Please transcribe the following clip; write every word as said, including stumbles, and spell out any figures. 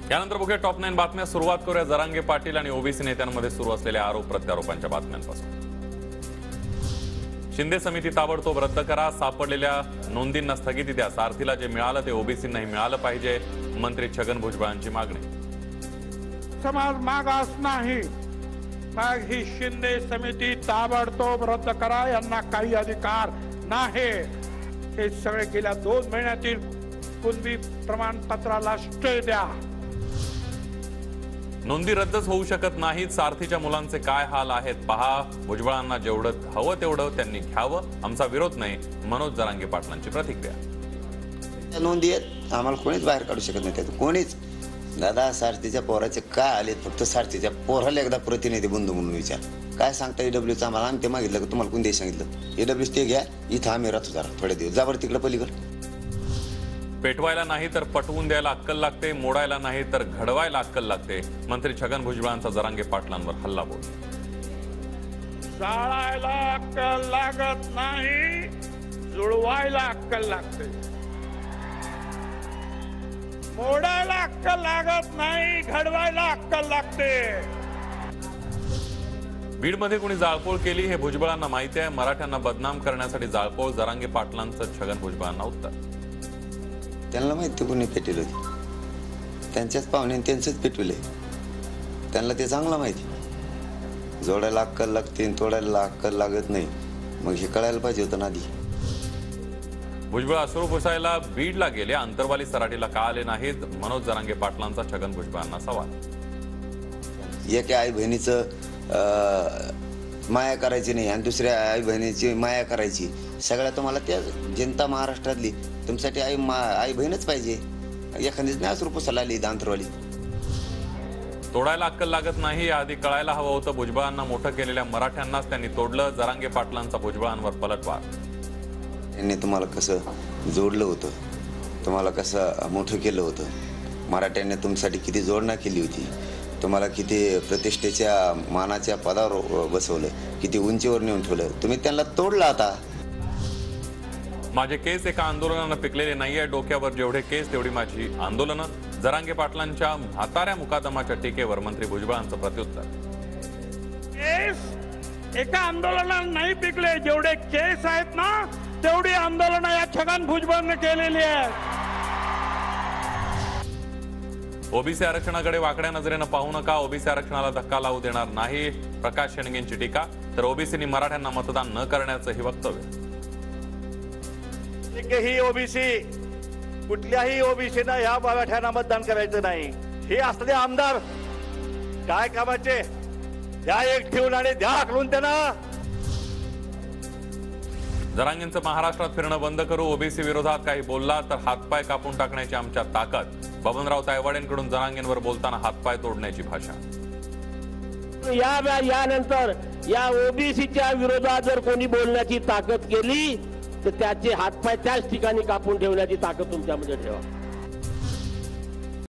यानंतर बघूया top nine बातम्या। सुरुवात करूया जरांगे पाटील आणि ओबीसी नेत्यांमध्ये सुरू असलेल्या आरोप प्रत्यारोपांच्या बातम्यांपासून। शिंदे समिती ताबडतोब रद्द करा, सापडलेल्या नोंदींना स्थगिती द्या, सारथीला जे मिळालं ते ओबीसींनाही मिळालं पाहिजे, मंत्री छगन भुजबळांची मागणी। समाज मागास नाही, मग ही शिंदे समिती ताबडतोब रद्द करा, यांना काही अधिकार नाही। हे सगळे गेल्या दोन महिन्यातील कुणबी प्रमाणपत्राला स्टे द्या। नोंदी रद्दच होऊ शकत नाहीत, सारथीच्या मुलांचे काय हाल आहेत पहा, भुजबळांना जेवढं हवं तेवढं त्यांनी घ्यावं, आमचा विरोध नाही, मनोज जरांगे पाटलांची प्रतिक्रिया। नोंदी आहेत, आम्हाला कोणीच बाहेर काढू शकत नाही त्यातून, कोणीच। दादा सारथीच्या पोराचे काय आले, फक्त सारथीच्या पोराला एकदा प्रतिनिधी बंधू म्हणून विचार, काय सांगता ईडब्ल्यूचं आम्हाला, आम्ही ते मागितलं का तुम्हाला कोण दे सांगितलं, ईडब्ल्यूच ते घ्या, इथं आम्ही राहतो जरा थोडे दिवस, जा बरं तिकडे पलीकडे। पेटवायला नाही तर पटवून द्यायला अक्कल लागते, मोडायला नाही तर घडवायला अक्कल लागते, मंत्री छगन भुजबळांचा जरांगे पाटलांवर हल्लाबोल। जाळायला अक्कल लागत नाही, जुळवायला अक्कल लागते, मोडायला अक्कल लागत नाही, घडवायला अक्कल लागते। बीडमध्ये कोणी जाळपोळ केली हे भुजबळांना माहिती आहे, मराठ्यांना बदनाम करण्यासाठी जाळपोळ, जरांगे पाटलांचं छगन भुजबळांना उत्तर। त्यांना माहिती कोणी पेटवली होती, त्यांच्याच पाहुणे त्यांचंच पेटवले, त्यांना ते चांगलं माहिती। जोडायला अक्कल लागते, तोडायला अक्कल लागत नाही, मग हे कळायला पाहिजे होतं ना आधी। भुजबळ अश्रू पुसायला बीडला गेले, अंतरवाली सराटीला का आले नाहीत, मनोज जरांगे पाटलांचा छगन भुजबळांना सवाल। एका आई बहिणीचं माया करायची नाही आणि दुसऱ्या आई बहिणीची माया करायची, सगळ्या तुम्हाला त्या जनता महाराष्ट्रातली तुमच्यासाठी आई मा आई बहीणच पाहिजे, एखादीच नाही अश्रू पुसायला आली अंतरवाली। तोडायला अक्कल लागत नाही, आधी कळायला हवं होतं, भुजबळांना मोठं केलेल्या मराठ्यांनाच त्यांनी तोडलं, जरांगे पाटलांचा भुजबळांवर पलटवार। त्यांनी तुम्हाला कसं जोडलं होतं, तुम्हाला कसं मोठं केलं होतं, मराठ्यांनी तुमच्यासाठी किती जोडणा केली होती, तुम्हाला किती प्रतिष्ठेच्या मानाच्या पदावर बसवलं, किती उंचीवर नेऊन ठेवलं, तुम्ही त्यांना तोडलं। आता माझे केस एका आंदोलनानं पिकलेले नाहीये, डोक्यावर जेवढे केस तेवढी माझी आंदोलनं, जरांगे पाटलांच्या म्हाताऱ्या मुकादमाच्या टीकेवर मंत्री भुजबळांचं प्रत्युत्तर। केस एका आंदोलनाला नाही पिकले, जेवढे केस आहेत ना तेवढी आंदोलन या छगन भुजबळांनी केलेली आहेत। ओबीसी आरक्षणाकडे वाकड्या नजरेनं पाहू नका, ओबीसी आरक्षणाला धक्का लावू देणार नाही, प्रकाश शेंडगेंची टीका, तर ओबीसीनी मराठ्यांना मतदान न करण्याचंही वक्तव्य। ही ओबीसी कुठल्याही ओबीसीनं या मराठ्यांना मतदान करायचं नाही, हे असले आमदार काय कामाचे, द्या एक ठेवून आणि द्या हाकलून त्यांना। जरांगेंचं महाराष्ट्रात फिरणं बंद करू, ओबीसी विरोधात काही बोलला तर हातपाय कापून टाकण्याची आमच्या ताकद, बबनराव तायवाडेंकडून जरांगेंवर बोलताना हातपाय तोडण्याची भाषा। या यानंतर या ओबीसीच्या विरोधात जर कोणी बोलण्याची ताकद केली तर त्याचे हातपाय त्याच ठिकाणी कापून ठेवण्याची ताकद तुमच्यामध्ये ठेवा।